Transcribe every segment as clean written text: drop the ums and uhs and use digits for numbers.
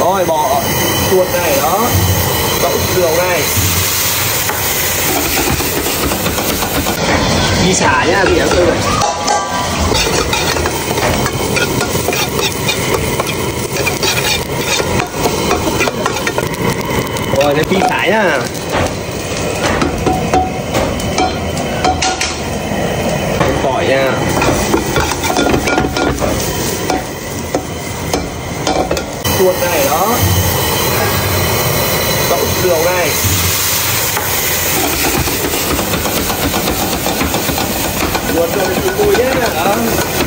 Rồi bỏ chuột này đó, đậu xương này, đi xả nhá, thì tư này. Rồi lấy phi xả nhá. Tỏi nha. Chuột này đó, đậu xương này, chuột rồi thì mùi nhé đó.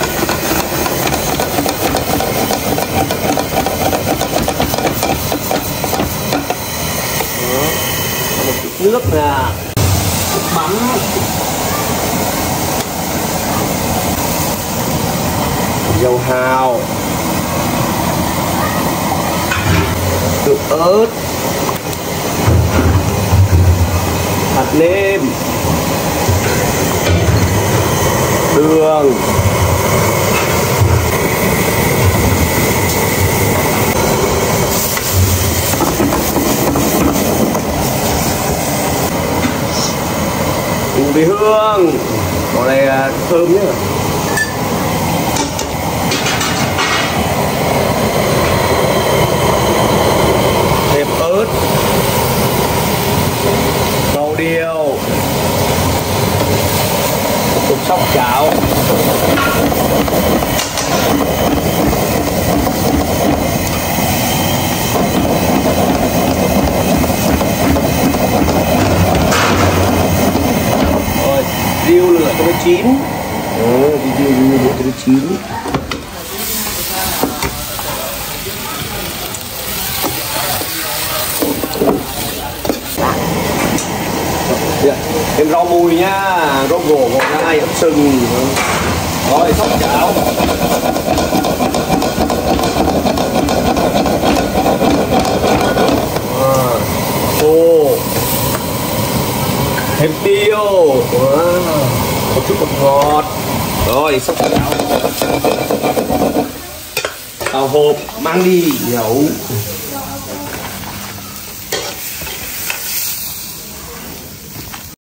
Một chút nước nè, nước mắm, dầu hào, tương ớt, hạt nêm, đường, mùi hương, có này thơm nhé. Thêm ớt, dầu điều, cục sóc chảo, rồi riu lửa cho nó chín. Riu lửa cho nó chín. Thêm rau mùi nha, rau gỗ, ngọc ngai, ớt sừng. Rồi sóc chảo. Khô. Thêm tiêu. Một chút bột ngọt. Rồi sóc chảo. Tàu hộp mang đi nấu.